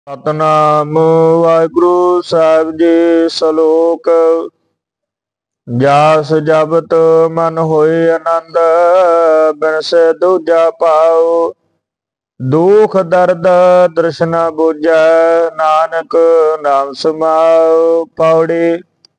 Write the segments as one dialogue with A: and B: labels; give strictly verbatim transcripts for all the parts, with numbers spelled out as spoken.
A: ਸਤਨਾਮ ਵਾਹਿਗੁਰੂ ਸਾਹਿਬ ਜੀ। ਸ਼ਲੋਕ। ਜਾਸ ਜਪਤ ਮਨ ਹੋਏ ਆਨੰਦ, ਬਿਨਸੈ ਦੂਜਾ ਪਾਉ। ਦੁਖ ਦਰਦ ਦ੍ਰਿਸ਼ ਨ ਬੁਝੈ, ਨਾਨਕ ਨਾਮ ਸਮਾਉ। ਪੌੜੀ।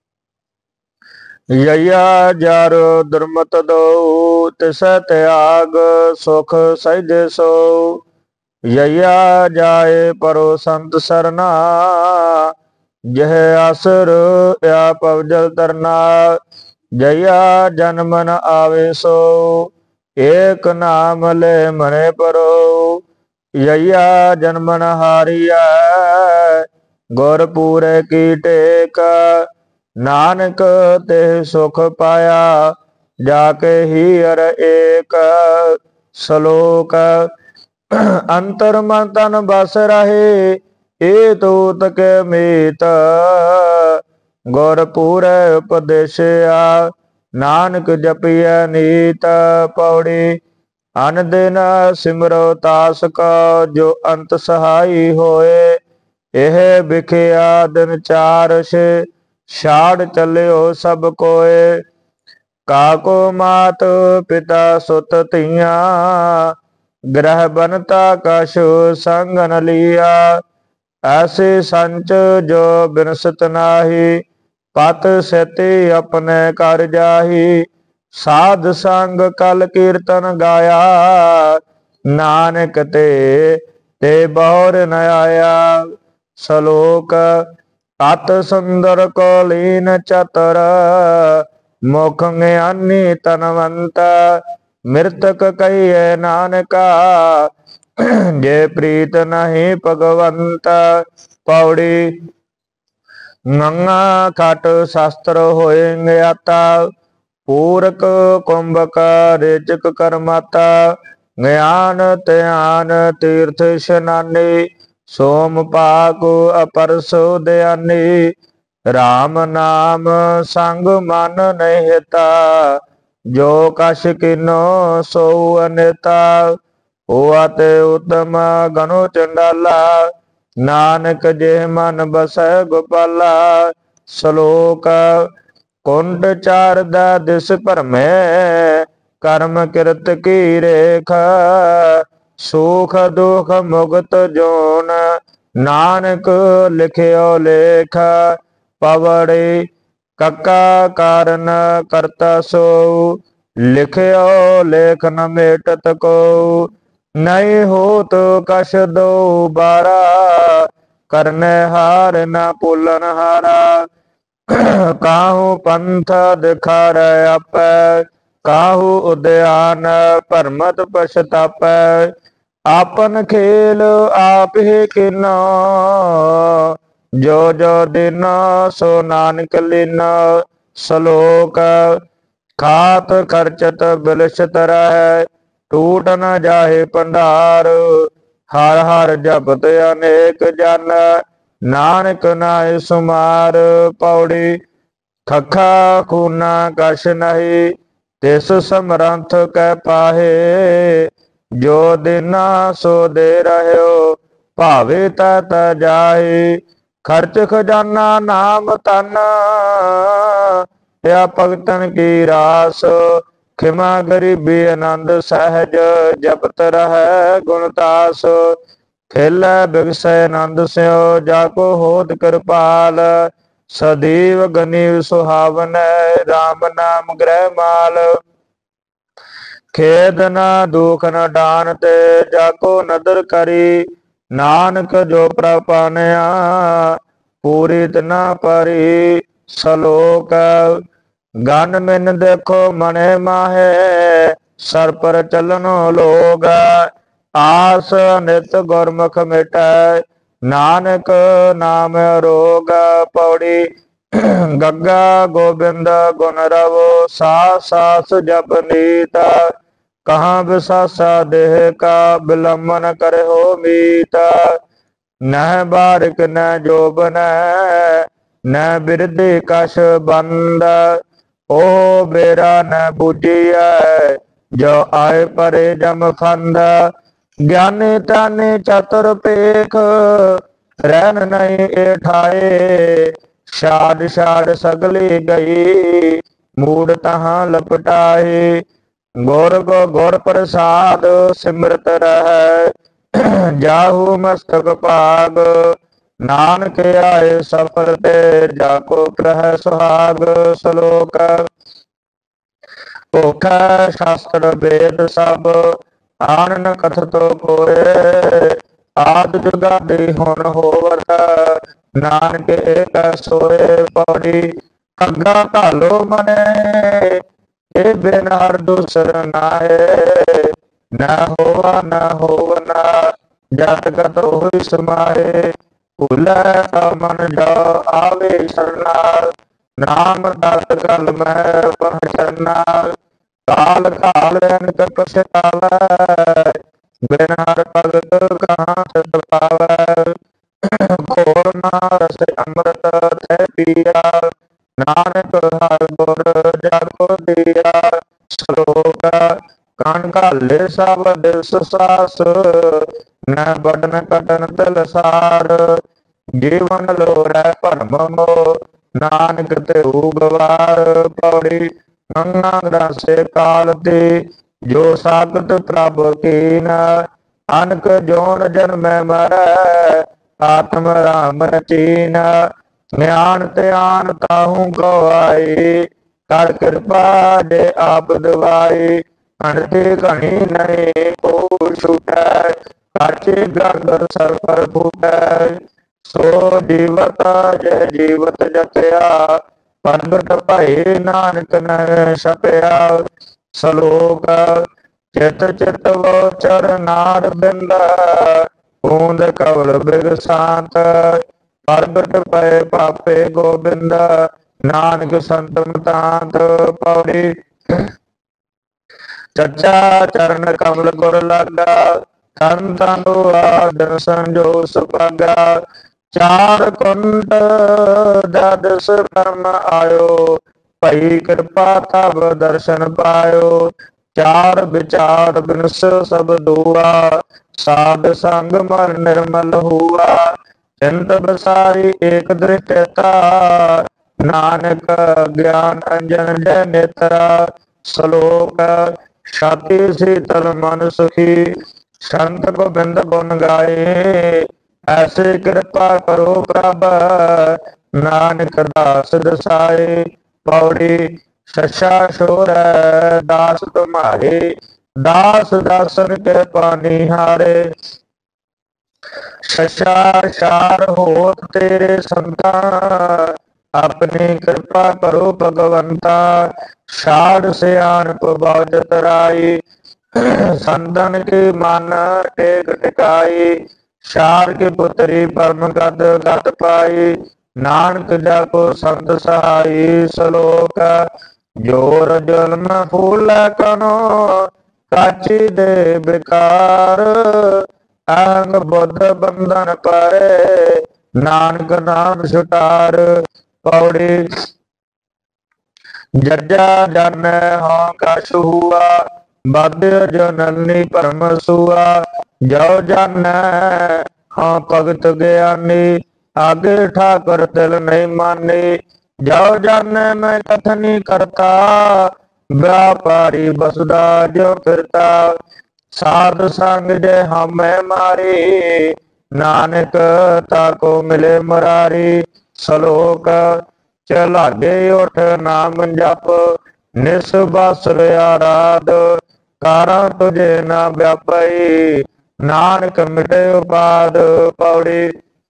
A: ਯਇਆ ਜਰ ਦੁਰਮਤ ਦਉ, ਤਿਸੈ ਤਿਆਗ ਸੁਖ ਸਹਿਜੇ ਸੋਉ। ਯਇਆ ਜਾਏ ਪਰੋ ਸੰਤ ਸਰਨਾ, ਜਹ ਆਸਰ ਆ ਪਵਜਲ ਤਰਨਾ। ਜਇਆ ਜਨਮ ਨ ਆਵੇ ਸੋ, ਏਕ ਨਾਮ ਲੈ ਮਨੇ ਪਰੋ। ਯਇਆ ਜਨਮ ਨ ਹਾਰੀਐ, ਗੁਰ ਪੂਰੇ ਕੀ ਟੇਕ। ਨਾਨਕ ਤੇ ਸੁਖ ਪਾਇਆ, ਜਾ ਕੇ ਹੀ ਅਰ ਏਕ। ਸ਼ਲੋਕ। ਅੰਤਰ ਮਨ ਤਨ ਬਸ ਰਹੇ, ਏ ਤੂਤ ਕੇ ਮੀਤ। ਗੁਰ ਪੂਰੇ ਉਪਦੇਸਿਆ, ਨਾਨਕ ਜਪੀਐ ਨੀਤ। ਪੌੜੀ। ਅਨ ਦਿਨ ਸਿਮਰੋ ਤਾਸ ਕਾ, ਜੋ ਅੰਤ ਸਹਾਈ ਹੋਏ। ਇਹ ਵਿਖਿਆ ਦਿਨ ਚਾਰਸ਼, ਛਾੜ ਚੱਲਿਓ ਸਭ ਕੋਏ। ਕਾਕੋ ਮਾਤ ਪਿਤਾ ਸੁਤ ਧੀਆਂ, ਗ੍ਰਹਿ ਬਨਤਾ ਕਛ ਸੰਗ ਨ ਲੀਆ। ਐਸੇ ਸੰਚ ਜੋ ਬਿਨਸਤ ਨਾਹੀ, ਪਤ ਸੇਤੀ ਆਪਣੇ ਕਰ ਜਾਹੀ। ਸਾਧ ਸੰਗ ਕਲ ਕੀਰਤਨ ਗਾਇਆ, ਨਾਨਕ ਤੇ ਤੇ ਬਹੁਰ ਨ ਆਇਆ। ਸ਼ਲੋਕ। ਅਤ ਸੁੰਦਰ ਕੋ ਲੀਨ ਚਤੁਰ, ਮੁਖ ਗਿਆਨੀ ਤਨਵੰਤ। ਮਿਰਤਕ ਕਹੀਏ ਨਾਨਕਾ, ਜੇ ਪ੍ਰੀਤ ਨਹੀਂ ਭਗਵੰਤ। ਪੌੜੀ। ਗੰਗਾ ਖਟ ਸ਼ਸਤਰ ਹੋਏ ਗਿਆਤਾ, ਪੂਰਕ ਕੁੰਭਕ ਰੇਚਕ ਕਰਮਾਤਾ। ਗਿਆਨ ਧਿਆਨ ਤੀਰਥ ਇਸ਼ਨਾਨੀ, ਸੋਮ ਪਾਕ ਅਪਰਸੋ ਦਿਆਨੀ। ਰਾਮ ਨਾਮ ਸੰਗ ਮਨ ਨਹੀਂ ਹਿਤਾ, ਜੋ ਕਛ ਕਿਨੋ ਸੋ ਅਨੇਤਾ। ਹੋਆ ਤੇ ਉਤਮ ਗਨੋ ਚੰਡਾਲਾ, ਨਾਨਕ ਜੇ ਮਨ ਬਸੈ ਗੋਪਾਲਾ। ਸ਼ਲੋਕ। ਕੁੰਡ ਚਾਰਦਾ ਦਿਸ ਭਰਮੈ, ਕਰਮ ਕਿਰਤ ਕੀ ਰੇਖ। ਸੁਖ ਦੁਖ ਮੁਕਤ ਜੋਨ, ਨਾਨਕ ਲਿਖਿਓ ਲੇਖ। ਪਵੜੀ। ਕੱਕਾ ਕਾਰਨ ਕਰਤਾ ਸੋ, ਲਿਖਿਓ ਲੇਖ ਨ ਮੇਟਤ ਕੋ। ਨਹੀਂ ਹੋਤ ਕਛ ਦੋ ਬਾਰਾ, ਕਰਨੇ ਹਾਰ ਨ ਭੁਲਨ ਹਾਰਾ। ਕਾਹੂ ਪੰਥ ਦਿਖਾਰੈ ਆਪੈ, ਕਾਹੂ ਉਦਿਆਨ ਭਰਮਤ ਪਛਤਾਪੈ। ਆਪਨ ਖੇਲ ਆਪ ਹੀ ਕੀਨੋ, ਜੋ ਜੋ ਦਿਨ ਸੋ ਨਾਨਕ ਲੀਨੋ। ਸ਼ਲੋਕ। ਖਾਤ ਖਰਚਤ ਬਿਲਸਤ ਰਹੈ, ਟੂਟ ਨ ਜਾਹੇ ਭੰਡਾਰ। ਹਰ ਹਰ ਜਪਤ ਅਨੇਕ ਜਨ, ਨਾਨਕ ਨਾਹਿ ਸੁਮਾਰ। ਪੌੜੀ। ਖੱਖਾ ਖੂਨਾ ਕਛ ਨਹੀਂ, ਤਿਸ ਸਮਰੰਥ ਕੈ ਪਾਹੇ। ਜੋ ਦਿਨਾ ਸੋ ਦੇ ਰਹਿਓ, ਭਾਵੇ ਤਾ ਤਾ ਜਾਹੇ। ਖਰਚ ਖਜ਼ਾਨਾ ਨਾਮ ਤਨ, या ਭਗਤਨ ਕੀ ਰਾਸ। ਖਿਮਾ ਗਰੀਬੀ ਆਨੰਦ ਸਹਿਜ, ਜਪਤ ਰਹੈ ਗੁਣ ਤਾਸ। ਖੇਲੇ ਬਿਗਸੈ ਆਨੰਦ ਸਿਓ, ਜਾ ਕੋ ਹੋਤ ਕਿਰਪਾਲ। ਸਦੀਵ ਗਨੀਵ ਸੁਹਾਵਨੈ, ਰਾਮ ਨਾਮ ਗ੍ਰਹਿ ਮਾਲ। ਖੇਦ ਨ ਦੁਖ ਨ ਡਾਨ ਤੇ, ਜਾ ਕੋ ਨਦਰ ਕਰੀ। ਨਾਨਕ ਜੋ ਪ੍ਰਭ ਪਾਨਿਆ, ਪੂਰੀ ਤਿਨਾ ਪਰੀ। ਸ਼ਲੋਕ। ਗਨ ਮਿਨ ਦੇਖੋ ਮਣੇ ਮਾਹੇ, ਸਰ ਪਰ ਚਲਨੋ ਲੋਗ। ਆਸ ਨਿਤ ਗੁਰਮੁਖ ਮਿਟੈ, ਨਾਨਕ ਨਾਮ ਰੋਗ। ਪੌੜੀ। ਗੱਗਾ ਗੋਬਿੰਦ ਗੁਣ ਰਵੋ, ਸਾਸ ਸਾਸ ਜਪ ਨੀਤ। ਕਹਾਂ ਵਿਸਾਸਾ ਦੇਹ ਕਾ, ਬਿਲੰਬਨ ਕਰਿਓ ਮੀਤ। ਨਹਿ ਬਾਰਿਕ ਨਹਿ ਜੋਬਨੈ, ਨਹਿ ਬਿਰਧਿ ਕਛ ਬੰਦ। ਓ ਬੇਰਾ ਨ ਬੂਝੀਐ, ਜੋ ਆਏ ਪਰੇ ਜਮ ਫੰਦ। ਗਿਆਨੀ ਤਾਨੀ ਚਤੁਰ ਪੇਖ, ਰਹਿਣ ਨਹੀਂ ਏ ਠਾਏ। ਛਾੜ ਛਾੜ ਸਗਲੀ ਗਈ ਮੂੜ ਤਹਾਂ ਲਪਟਾਏ। ਗੁਰ ਕੋ ਗੁਰ ਪ੍ਰਸਾਦ ਸਿਮਰਤ ਰਹੈ ਜਾਹੂ ਮਸਤਕ ਭਾਗ। ਨਾਨਕ ਆਏ ਸਫਲ ਤੇ ਜਾ ਕੋ ਪ੍ਰਹਿ ਸੁਹਾਗ। ਸਲੋਕ ਭੁਖੈ ਸ਼ਾਸਤਰ ਵੇਦ ਸਭ ਆਨਨ ਕਥਤੋ ਕੋਏ। ਆਦ ਜੁਗਾਦੀ ਹੁਣ ਹੋਵਤ ਨਾਨਕ ਏਕ ਸੋਏ। ਪੌੜੀ ਅੱਗਾ ਘਾਲੋ ਮਨੇ ਇਹ ਬਿਨ ਹਰ ਦੂਸਰ ਨਾਏ। ਨਾ ਹੋਵਾ ਨਾ ਹੋਵਨਾ ਜਤ ਕਤ ਹੋਇ ਸਮਾਏ। ਭੁਲੈ ਤਾ ਮਨ ਜੋ ਆਵੇ ਸਰਨਾਲ ਨਾਮ ਦਤ ਕਲ ਮੈਂ ਪਹਚਨਾ। ਕਾਲ ਕਾਲ ਅਨਕ ਪਛਤਾਵੈ ਬਿਨ ਹਰ ਭਗਤ ਕਹਾਂ ਸਤ ਪਾਵੈ। ਘੋਰ ਨਾ ਰਸ ਅੰਮ੍ਰਿਤ ਥੈ ਪੀਆ ਨਾਨਕ ਹਰ ਗੁਰ ਜਗ ਕੋ ਦੀਆ। ਸ਼ਲੋਕ ਕਣ ਘਾਲੇ ਸਭ ਦਿਸ ਸਾਸ ਨ ਬਡਨ ਕਟਨ ਤਿਲ ਸਾਰ। ਜੀਵਨ ਲੋੜੈ ਭਰਮ ਮੋ ਨਾਨਕ ਤੇਊ ਗਵਾਰ। ਪੌੜੀ ਗੰਗਾ ਗ੍ਰਾਸੇ ਕਾਲ ਤੇ ਜੋ ਸਾਖਤ ਪ੍ਰਭ ਕੀਨ। ਅਨਕ ਜੋਨ ਜਨਮੈ ਮਰੈ ਆਤਮ ਰਾਮ ਰਚੀਨ। ਗਿਆਨ ਧਿਆਨ ਤਾਹੂ ਕੋ ਆਈ ਕਰ ਕਿਰਪਾ ਜੇ ਆਪ ਦਵਾਈ। ਅਣਤੇ ਘਣੀ ਨਹੀਂ ਕੋ ਛੂਟੈ ਕਾਚੇ ਗਾਗਰ ਸਰ ਪਰ ਫੂਟੈ। ਸੋ ਜੀਵਤ ਜੈ ਜੀਵਤ ਜਤਿਆ ਪ੍ਰਗਟ ਭਏ ਨਾਨਕ ਨ ਛਪਿਆ। ਸਲੋਕ ਚਿਤ ਚਿਤ ਵੋਚਰ ਨਾਰ ਬਿੰਦ ਬੂੰਦ ਕਵਲ ਬਿਗ ਸ਼ਾਂਤ। ਪ੍ਰਗਟ ਪਏ ਪਾਪੇ ਗੋਬਿੰਦ ਨਾਨਕ ਸੰਤ ਮਤਾਂਤ। ਪੌੜੀ ਚੱਚਾ ਚਰਨ ਕਮਲ ਗੁਰ ਲਾਗਾ ਤਨ ਤਨ ਆਦਨ ਸੰਜੋ ਸੁਪਾਗਾ। ਚਾਰ ਕੁੰਟ ਦਦਸ ਕਰਮ ਆਇਓ ਭਈ ਕਿਰਪਾ ਤਬ ਦਰਸ਼ਨ ਪਾਇਓ। ਚਾਰ ਵਿਚਾਰ ਬਿਨਸ ਸਭ ਦੂਆ ਸਾਧ ਸੰਗ ਮਨ ਨਿਰਮਲ ਹੁਆ। ਚਿੰਤ ਬਸਾਰੀ ਏਕ ਦ੍ਰਿਸ਼ਟਤਾ ਨਾਨਕ ਗਿਆਨ ਅੰਜਨ ਜੈ ਨੇਤਰਾ। ਸਲੋਕ ਛਾਤੀ ਸੀਤਲ ਮਨ ਸੁਖੀ ਸੰਤ ਗੋਬਿੰਦ ਗੁਣ ਗਾਏ। ਐਸੇ ਕਿਰਪਾ ਕਰੋ ਪ੍ਰਭ ਨਾਨਕ ਦਾਸ ਦਸਾਏ। ਪੌੜੀ ਸ਼ਸ਼ਾ ਸ਼ੋਰੈ ਦਾਸ ਤੁਮਾਰੇ ਦਾਸ ਦਾਸਨ ਕੇ ਪਾਣੀ ਹਾਰੇ। ਸ਼ਸ਼ਾ ਸ਼ਾਰ ਹੋਤ ਤੇਰੇ ਸੰਤਾ ਆਪਣੀ ਕਿਰਪਾ ਕਰੋ ਭਗਵੰਤਾ। ਛਾੜ ਸਿਆਣਪ ਬਾਜਤ ਰਾਈ ਸੰਦਨ ਕੇ ਮਨ ਟੇਕ ਟਿਕਾਈ। ਛਾੜ ਕੇ ਪੁੱਤਰੀ ਪਰਮ ਗਦ ਗਤ ਪਾਈ ਨਾਨਕ ਜਾ ਕੋ ਸੰਤ ਸਹਾਈ। ਸਲੋਕ ਜੋਰ ਜਨਮ ਫੂਲ ਕਨੋ ਕਾਚੀ ਦੇ ਬਿਕਾਰ। ਅੰਗ ਬੁੱਧ ਬੰਧਨ ਪਰੇ ਨਾਨਕ ਨਾਮ ਛੁਟਾਰ। ਪੌੜੀ ਜੱਜਾ ਜਾਣੈ ਹਾਂ ਕਛ ਹੁਆ ਬਦ ਜਨਨੀ ਭਰਮ ਸੁਆ। ਜੋ ਜਾਣੈ ਹਾਂ ਭਗਤ ਗਿਆਨੀ ਆਗੇ ਠਾਕੁਰ ਤਿਲ ਨਹੀਂ ਮਾਨੀ। ਜੋ ਜਾਣੈ ਮੈਂ ਕਥਨੀ ਕਰਤਾ ਵਿਆਪਾਰੀ ਬਸਦਾ ਜੋ ਫਿਰਤਾ। ਸਾਧ ਸੰਗ ਜੇ ਹਮੈ ਮਾਰੀ ਨਾਨਕ ਤਾਕੋ ਮਿਲੇ ਮੁਰਾਰੀ। ਸਲੋਕ ਚਲਾਗੇ ਉਠ ਨਾਮ ਜਪ ਨਿਸ ਬਸਰ ਆਰਾਧ। ਕਾਰਾਂ ਤੁਝੇ ਨਾ ਵਿਆਪਈ ਨਾਨਕ ਮਿਟੇ ਉਪਾਦ। ਪੌੜੀ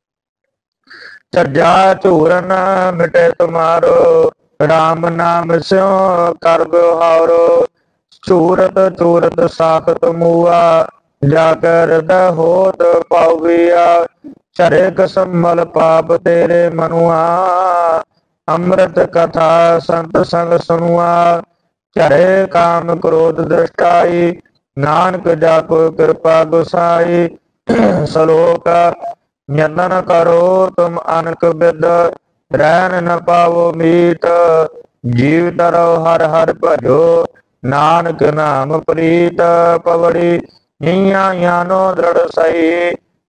A: ਝੱਜਾ ਝੂਰਨ ਮਿਟੇ ਤੁਮਾਰੋ ਰਾਮ ਨਾਮ ਸਿਉ ਕਰ ਬਿਹਾਰੋ। ਚੂਰਤ ਚੂਰਤ ਸਾਖਤ ਮੂਆ ਜਾ ਕਰ ਹਿਰਦੈ ਹੋਤ ਪਾਵੀਆ। ਚਰੇ ਕਸਮਲ ਪਾਪ ਤੇਰੇ ਮਨੁਆ ਅੰਮ੍ਰਿਤ ਕਥਾ ਸੰਤ ਸੰਗ ਸੁਨੁਆ। ਚਰੇ ਕਾਮ ਕ੍ਰੋਧ ਦ੍ਰਿਸ਼ਟਾਈ ਨਾਨਕ ਜਾ ਕੋ ਕਿਰਪਾ ਗੁਸਾਈ। ਸਲੋਕ ਯਤਨ ਕਰੋ ਤੁਮ ਅਨਕ ਬਿਦ ਰਹਿਨ ਨ ਪਾਵੋ ਮੀਤ। ਜੀਵ ਤਰੋ ਹਰ ਹਰ ਭਜੋ ਨਾਨਕ ਨਾਮ ਪ੍ਰੀਤ। ਪਵੜੀ ਈਆਂ ਯਾਨੋ ਦ੍ਰਿੜ ਸਹੀ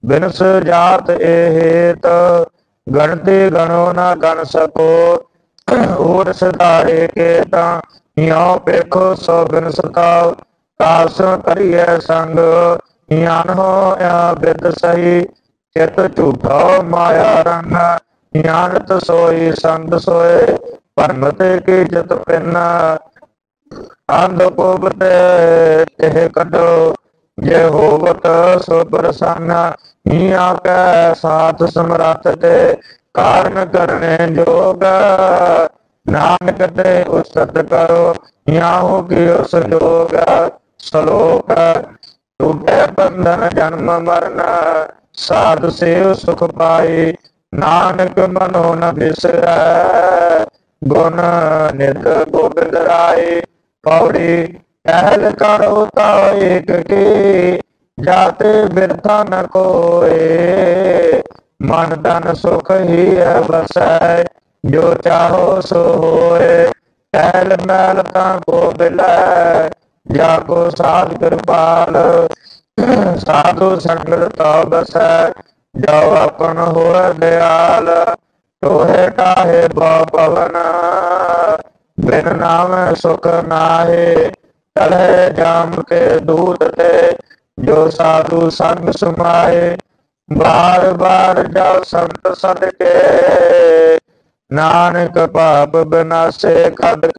A: ਬਿਨਸ ਜਾਤ ਇਹ ਹੇਤ ਗਣਤੇ ਗਣੋ ਨਾ ਗਣ ਸਕੋ ਹੋਰ ਸਿਧਾਰੇ ਕੇ ਤਾਂ ਇਉ ਪੇਖੋ ਸੋ ਬਿਨਸਤਾਉ ਕਾਸ ਕਰੀਐ ਸੰਗ ਗਿਆਨ ਹੋਇਆ ਬਿਦ ਸਹੀ ਚਿਤ ਝੂਠਾ ਮਾਇਆ ਰੰਗ ਗਿਆਨਤ ਸੋਈ ਸੰਤ ਸੋਏ ਭਰਮਤ ਕੀ ਜਿਤ ਪਿੰਨ ਅੰਧ ਕੋਬਤ ਇਹ ਕੱਢੋ ਜੇ ਹੋਵਤ ਸੋ ਪ੍ਰਸੰਨ ਹੀਆ ਕੈ ਸਾਥ ਸਮਰੱਥ ਤੇ ਕਾਰਨ ਕਰਨੇ ਜੋਗ ਨਾਨਕ ਤੇ ਉਸਤ ਕਰੋ ਯਾਹੋ ਕੀ ਉਸ ਜੋਗ ਸਲੋਕ ਟੂਟੇ ਬੰਧਨ ਜਨਮ ਮਰਨ ਸਾਧ ਸੇਵ ਸੁਖ ਪਾਈ ਨਾਨਕ ਮਨੋ ਨ ਬਿਸਰੈ ਗੁਣ ਨਿਤ ਗੋਬਿੰਦ ਰਾਏ ਪੌੜੀ ਕਹਿਲ ਕਰੋ ਤਾ ਏਕ ਕੀ ਜਾਤੇ ਬਿਰਥਾ ਨ ਕੋਏ ਮਨ ਤਨ ਸੁਖ ਹੀ ਹੈ ਬਸੈ ਜੋ ਚਾਹੋ ਸੋ ਹੋਏ ਕਹਿਲ ਮੈਲ ਤਾਂ ਕੋ ਬਿਲੈ ਜਾ ਕੋ ਸਾਧ ਕਿਰਪਾਲ ਸਾਧੂ ਸੰਗਤ ਤਾ ਬਸੈ ਜੋ ਆਪਨ ਹੋਇ ਦਿਆਲ ਤੋਹੇ ਕਾਹੇ ਬਾ ਪਵਨ ਬਿਨ ਨਾਮ ਸੁਖ ਨਾਹੇ ਤਲਹਿ ਜਾਮ ਕੇ ਦੂਤ ਤੇ ਜੋ ਸਾਧੂ ਸੰਗ ਸਮਾਏ ਬਾਰ ਬਾਰ ਜੋ ਸੰਤ ਸਦਕੇ ਨਾਨਕ ਪਾਪ ਬਿਨਾਸੇ ਕਦ